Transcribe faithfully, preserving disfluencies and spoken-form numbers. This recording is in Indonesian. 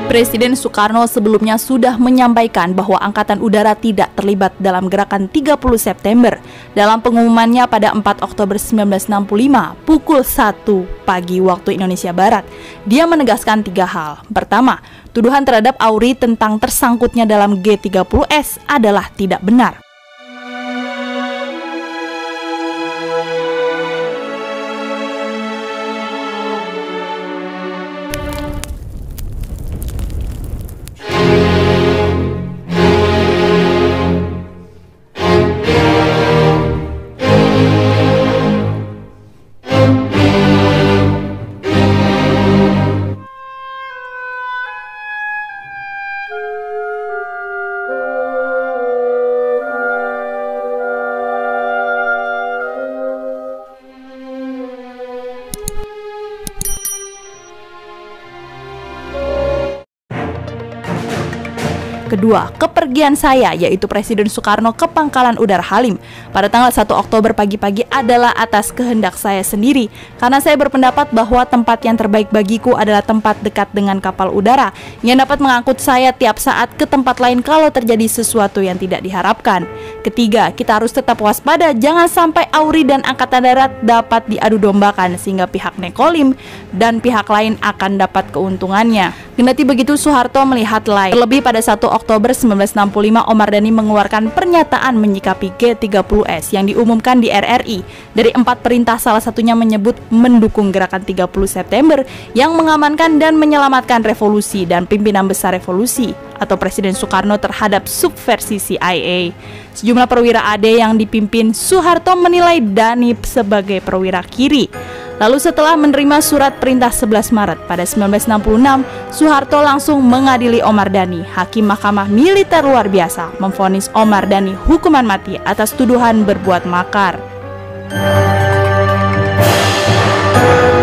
Presiden Soekarno sebelumnya sudah menyampaikan bahwa Angkatan Udara tidak terlibat dalam gerakan tiga puluh September. Dalam pengumumannya pada empat Oktober seribu sembilan ratus enam puluh lima pukul satu pagi waktu Indonesia Barat, dia menegaskan tiga hal. Pertama, tuduhan terhadap Auri tentang tersangkutnya dalam G tiga puluh S adalah tidak benar. Kedua, kepergian saya, yaitu Presiden Soekarno ke Pangkalan Udara Halim pada tanggal satu Oktober pagi-pagi adalah atas kehendak saya sendiri, karena saya berpendapat bahwa tempat yang terbaik bagiku adalah tempat dekat dengan kapal udara yang dapat mengangkut saya tiap saat ke tempat lain kalau terjadi sesuatu yang tidak diharapkan. Ketiga, kita harus tetap waspada, jangan sampai Auri dan Angkatan Darat dapat diadu dombakan sehingga pihak Nekolim dan pihak lain akan dapat keuntungannya. Kendati begitu, Soeharto melihat lain. Terlebih pada satu Oktober seribu sembilan ratus enam puluh lima, Omar Dhani mengeluarkan pernyataan menyikapi G tiga puluh S yang diumumkan di R R I. Dari empat perintah, salah satunya menyebut mendukung gerakan tiga puluh September yang mengamankan dan menyelamatkan revolusi dan pimpinan besar revolusi atau Presiden Soekarno terhadap subversi C I A. Sejumlah perwira A D yang dipimpin Soeharto menilai Dhani sebagai perwira kiri. Lalu setelah menerima surat perintah sebelas Maret pada seribu sembilan ratus enam puluh enam, Soeharto langsung mengadili Omar Dhani. Hakim Mahkamah Militer luar biasa memvonis Omar Dhani hukuman mati atas tuduhan berbuat makar.